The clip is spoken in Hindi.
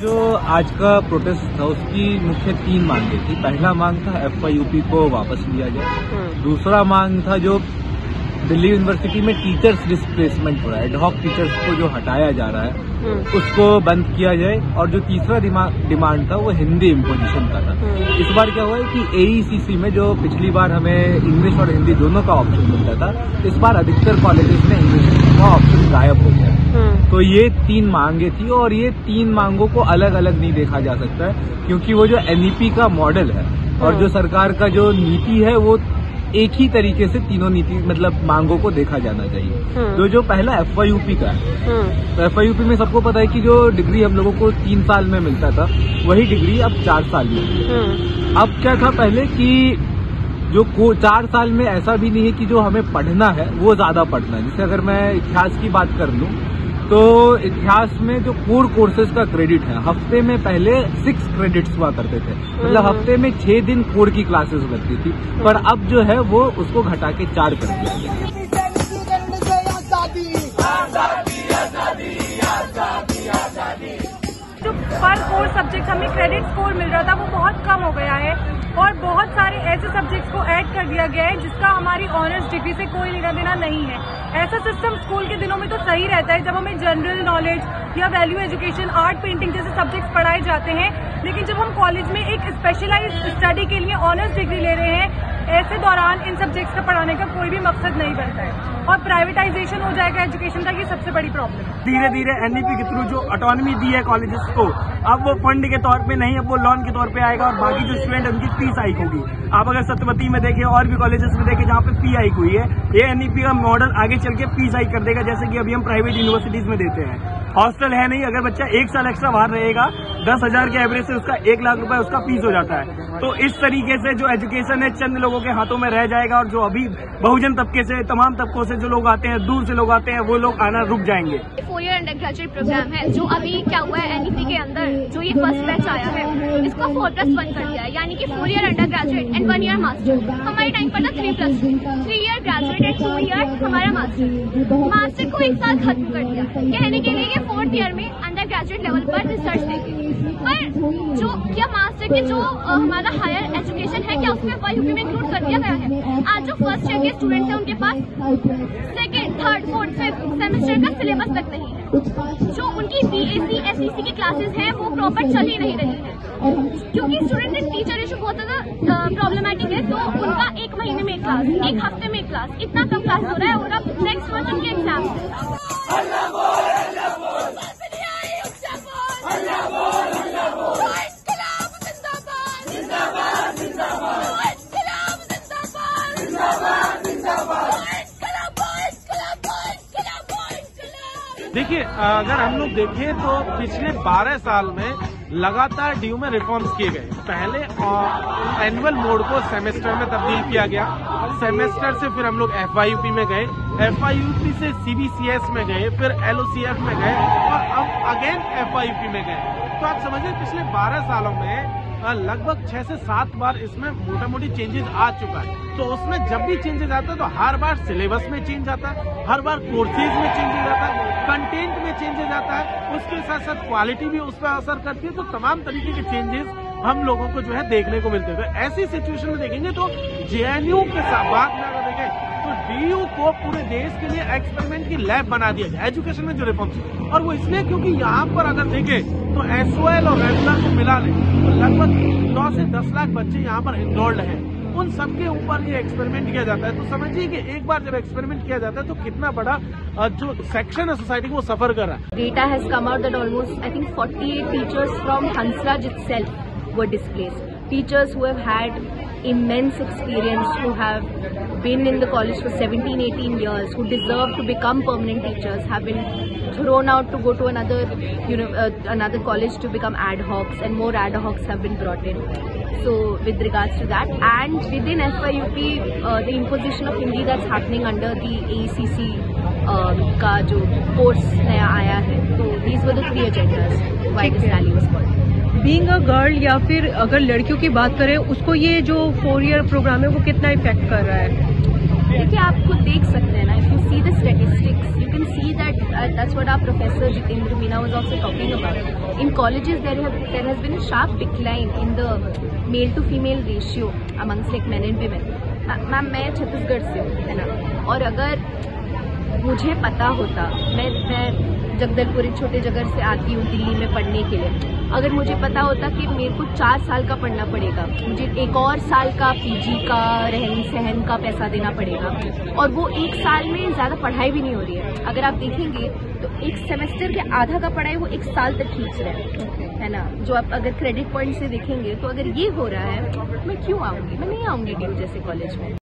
जो आज का प्रोटेस्ट था उसकी मुख्य 3 मांगे थी। पहला मांग था FYUP को वापस लिया जाए। दूसरा मांग था जो दिल्ली यूनिवर्सिटी में टीचर्स डिस्प्लेसमेंट हो रहा है, एडहॉक टीचर्स को जो हटाया जा रहा है उसको बंद किया जाए। और जो तीसरा डिमांड था वो हिंदी इम्पोजिशन का था। इस बार क्या हुआ है कि AECC में जो पिछली बार हमें इंग्लिश और हिंदी दोनों का ऑप्शन मिलता था, इस बार अधिकतर कॉलेजेस में इंग्लिश का ऑप्शन गायब हो गया। तो ये 3 मांगे थी और ये 3 मांगों को अलग अलग नहीं देखा जा सकता है, क्योंकि वो जो NEP का मॉडल है और जो सरकार का जो नीति है वो एक ही तरीके से तीनों नीति मतलब मांगों को देखा जाना चाहिए। जो पहला FYUP का है, तो FYUP में सबको पता है कि जो डिग्री हम लोगों को 3 साल में मिलता था वही डिग्री अब 4 साल में। अब क्या था पहले कि जो 4 साल में ऐसा भी नहीं है कि जो हमें पढ़ना है वो ज्यादा पढ़ना है। जैसे अगर मैं इतिहास की बात कर लूं तो इतिहास में जो कोर कोर्सेज का क्रेडिट है, हफ्ते में पहले 6 क्रेडिट्स हुआ करते थे, मतलब हफ्ते में 6 दिन कोर की क्लासेस लगती थी, पर अब जो है वो उसको घटा के 4 कर दिया गया। जो पर कोर सब्जेक्ट हमें क्रेडिट स्कोर मिल रहा था वो बहुत कम हो गया है और बहुत सारे ऐसे सब्जेक्ट्स को ऐड कर दिया गया है जिसका हमारी ऑनर्स डिग्री से कोई लेना देना नहीं है। ऐसा सिस्टम स्कूल के दिनों में तो सही रहता है जब हमें जनरल नॉलेज या वैल्यू एजुकेशन, आर्ट, पेंटिंग जैसे सब्जेक्ट्स पढ़ाए जाते हैं, लेकिन जब हम कॉलेज में एक स्पेशलाइज्ड स्टडी के लिए ऑनर्स डिग्री ले रहे हैं, ऐसे दौरान इन सब्जेक्ट्स का पढ़ाने का कोई भी मकसद नहीं बनता है और प्राइवेटाइजेशन हो जाएगा एजुकेशन का, ये सबसे बड़ी प्रॉब्लम है। धीरे धीरे NEP के थ्रू जो ऑटोनॉमी दी है कॉलेजेस को, अब वो फंड के तौर पे नहीं, अब वो लोन के तौर पे आएगा और बाकी जो स्टूडेंट उनकी फीस हाइक होगी। आप अगर सत्यवती में देखें और भी कॉलेजेस में देखें जहाँ पे फी हाइक हुई है, ये NEP का मॉडल आगे चल के फीस हाइक कर देगा, जैसे कि अभी हम प्राइवेट यूनिवर्सिटीज में देते हैं। हॉस्टल है नहीं, अगर बच्चा 1 साल एक्स्ट्रा बाहर रहेगा 10,000 के एवरेज से उसका 1 लाख रुपए उसका फीस हो जाता है। तो इस तरीके से जो एजुकेशन है चंद लोगों के हाथों में रह जाएगा और जो अभी बहुजन तबके से, तमाम तबकों से जो लोग आते हैं, दूर से लोग आते हैं, वो लोग आना रुक जाएंगे। 4 ईयर अंडर ग्रेजुएट प्रोग्राम है जो अभी क्या हुआ है NEP के अंदर जो ये फर्स्ट बैच आया है इसको 4+1 कर दिया है, यानी कि 4 year undergraduate and 1 year master. हमारे टाइम पर था 3+2, 3 ईयर ग्रेजुएट एंड 2 ईयर हमारा मास्टर को 1 साल खत्म कर दिया, कहने के लिए 4th ईयर में अंडर ग्रेजुएट लेवल पर रिसर्च देंगे। पर जो क्या मास्टर के जो हमारा हायर एजुकेशन है क्या उसमें FYUP में इंक्लूड कर दिया गया है? आज जो फर्स्ट ईयर के स्टूडेंट्स हैं उनके पास 2nd, 3rd, 4th, 5th semester का सिलेबस तक नहीं है। जो उनकी BAC, SEC की क्लासेस हैं वो प्रॉपर चल ही नहीं रही है, क्योंकि स्टूडेंट टीचर इशू बहुत ज्यादा प्रॉब्लमेटिक है। तो उनका 1 महीने में क्लास, 1 हफ्ते में क्लास, इतना कम क्लास हो रहा है और अब नेक्स्ट मंथ उनके एग्जाम है। देखिए, अगर हम लोग देखें तो पिछले 12 साल में लगातार DU में रिफॉर्म्स किए गए। पहले एनुअल मोड को सेमेस्टर में तब्दील किया गया, सेमेस्टर से फिर हम लोग FYUP में गए, FYUP से CBCS में गए, फिर LOCF में गए और अब अगेन FYUP में गए। तो आप समझिए पिछले 12 सालों में लगभग 6 से 7 बार इसमें मोटा मोटी चेंजेस आ चुका है। तो उसमें जब भी चेंजेस आता है तो हर बार सिलेबस में चेंज आता है, हर बार कोर्सेज में चेंजेस आता है, कंटेंट में चेंजेस आता है, उसके साथ साथ क्वालिटी भी उस पर असर करती है। तो तमाम तरीके के चेंजेस हम लोगों को जो है देखने को मिलते हैं। तो ऐसी सिचुएशन में देखेंगे तो JNU के साथ बात में अगर देखें तो DU को पूरे देश के लिए एक्सपेरिमेंट की लैब बना दिया गया एजुकेशन में जो रिफॉर्म्स, और वो इसलिए क्योंकि यहाँ पर अगर देखें तो SOL और रेगुलर को मिला लें तो लगभग 9 से 10 लाख बच्चे यहाँ पर इनरोल्ड हैं। उन सबके ऊपर ये एक्सपेरिमेंट किया जाता है। तो समझिए कि एक बार जब एक्सपेरिमेंट किया जाता है तो कितना बड़ा जो सेक्शन है सोसाइटी को वो सफर कर रहा है। Data has come out that almost I think 48 teachers from Hansraj itself were displaced. Teachers who have had immense experience, who have been in the college for 17-18 years, who deserve to become permanent teachers, have been thrown out to go to another college to become ad hocs, and more ad hocs have been brought in. So with regards to that, and within FYUP, the imposition of Hindi that's happening under the AECC का जो कोर्स नया आया है, तो these were the 3 agendas why this rally was called. Being a girl या फिर अगर लड़कियों की बात करें उसको ये जो 4 ईयर प्रोग्राम है वो कितना इफेक्ट कर रहा है? देखिए आप खुद देख सकते हैं ना, if you see the statistics you can see that that's what our professor Jitendra Meena was also talking about. In colleges there has been a sharp decline in the male to female ratio amongst like men and women. Ma'am मैं छत्तीसगढ़ से हूँ, है ना, और अगर मुझे पता होता, मैं जगदलपुर एक छोटे जगह से आती हूँ दिल्ली में पढ़ने के लिए, अगर मुझे पता होता कि मेरे को 4 साल का पढ़ना पड़ेगा, मुझे एक और साल का पीजी का रहन सहन का पैसा देना पड़ेगा, और वो 1 साल में ज़्यादा पढ़ाई भी नहीं हो रही है. अगर आप देखेंगे तो एक सेमेस्टर के आधा का पढ़ाई वो 1 साल तक खींच रहे है ना. जो आप अगर क्रेडिट पॉइंट से देखेंगे तो अगर ये हो रहा है, मैं क्यों आऊँगी, मैं नहीं आऊँगी ड्यू जैसे कॉलेज में.